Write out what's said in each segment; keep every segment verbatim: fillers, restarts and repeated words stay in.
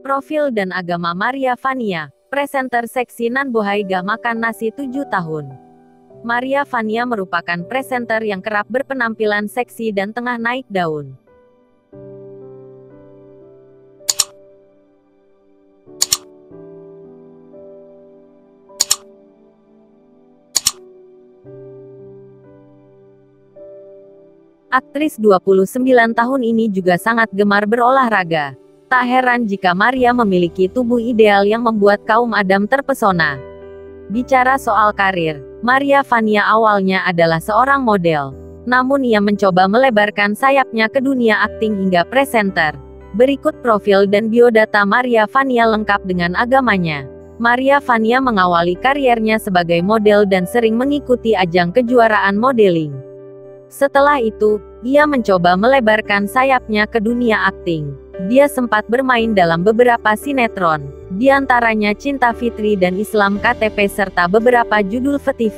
Profil dan agama Maria Vania, presenter seksi Nan Bohai Gah Makan Nasi tujuh tahun. Maria Vania merupakan presenter yang kerap berpenampilan seksi dan tengah naik daun. Aktris dua puluh sembilan tahun ini juga sangat gemar berolahraga. Tak heran jika Maria memiliki tubuh ideal yang membuat kaum Adam terpesona. Bicara soal karir, Maria Vania awalnya adalah seorang model. Namun ia mencoba melebarkan sayapnya ke dunia akting hingga presenter. Berikut profil dan biodata Maria Vania lengkap dengan agamanya. Maria Vania mengawali kariernya sebagai model dan sering mengikuti ajang kejuaraan modeling. Setelah itu, ia mencoba melebarkan sayapnya ke dunia akting. Dia sempat bermain dalam beberapa sinetron, di antaranya Cinta Fitri dan Islam K T P serta beberapa judul V T V.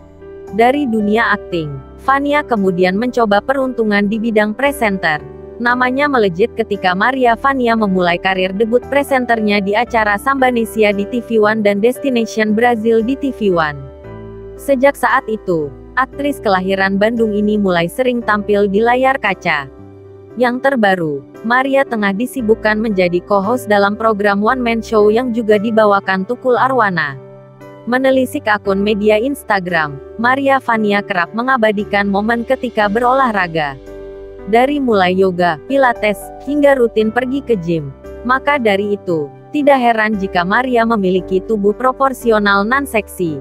Dari dunia akting, Vania kemudian mencoba peruntungan di bidang presenter. Namanya melejit ketika Maria Vania memulai karir debut presenternya di acara Sambanesia di T V One dan Destination Brazil di T V One. Sejak saat itu, aktris kelahiran Bandung ini mulai sering tampil di layar kaca. Yang terbaru, Maria tengah disibukkan menjadi co-host dalam program One Man Show yang juga dibawakan Tukul Arwana. Menelisik akun media Instagram, Maria Vania kerap mengabadikan momen ketika berolahraga. Dari mulai yoga, pilates, hingga rutin pergi ke gym. Maka dari itu, tidak heran jika Maria memiliki tubuh proporsional nan seksi.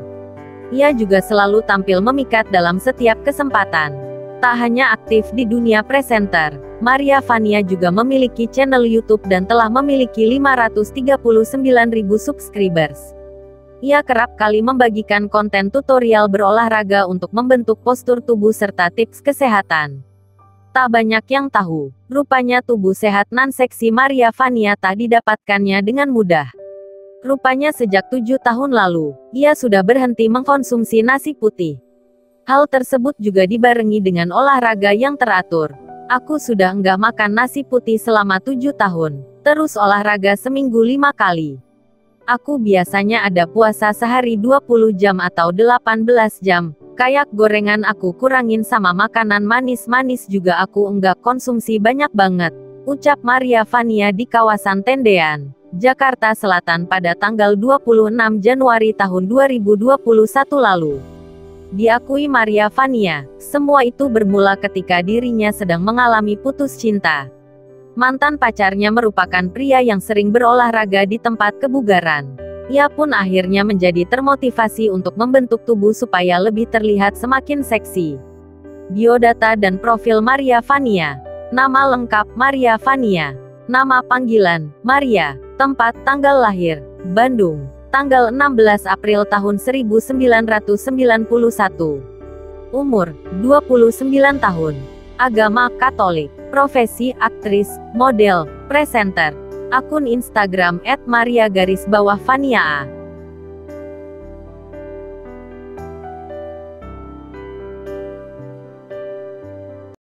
Ia juga selalu tampil memikat dalam setiap kesempatan. Tak hanya aktif di dunia presenter, Maria Vania juga memiliki channel YouTube dan telah memiliki lima ratus tiga puluh sembilan ribu subscribers. Ia kerap kali membagikan konten tutorial berolahraga untuk membentuk postur tubuh serta tips kesehatan. Tak banyak yang tahu, rupanya tubuh sehat nan seksi Maria Vania tak didapatkannya dengan mudah. Rupanya sejak tujuh tahun lalu, ia sudah berhenti mengkonsumsi nasi putih. Hal tersebut juga dibarengi dengan olahraga yang teratur. Aku sudah enggak makan nasi putih selama tujuh tahun, terus olahraga seminggu lima kali. Aku biasanya ada puasa sehari dua puluh jam atau delapan belas jam, kayak gorengan aku kurangin sama makanan manis-manis juga aku enggak konsumsi banyak banget, ucap Maria Vania di kawasan Tendean, Jakarta Selatan pada tanggal dua puluh enam Januari tahun dua ribu dua puluh satu lalu. Diakui Maria Vania, semua itu bermula ketika dirinya sedang mengalami putus cinta. Mantan pacarnya merupakan pria yang sering berolahraga di tempat kebugaran. Ia pun akhirnya menjadi termotivasi untuk membentuk tubuh supaya lebih terlihat semakin seksi. Biodata dan profil Maria Vania. Nama lengkap Maria Vania. Nama panggilan, Maria. Tempat tanggal lahir, Bandung. Tanggal enam belas April tahun seribu sembilan ratus sembilan puluh satu. Umur, dua puluh sembilan tahun. Agama, Katolik. Profesi, aktris, model, presenter. Akun Instagram et maria garis bawah vania a.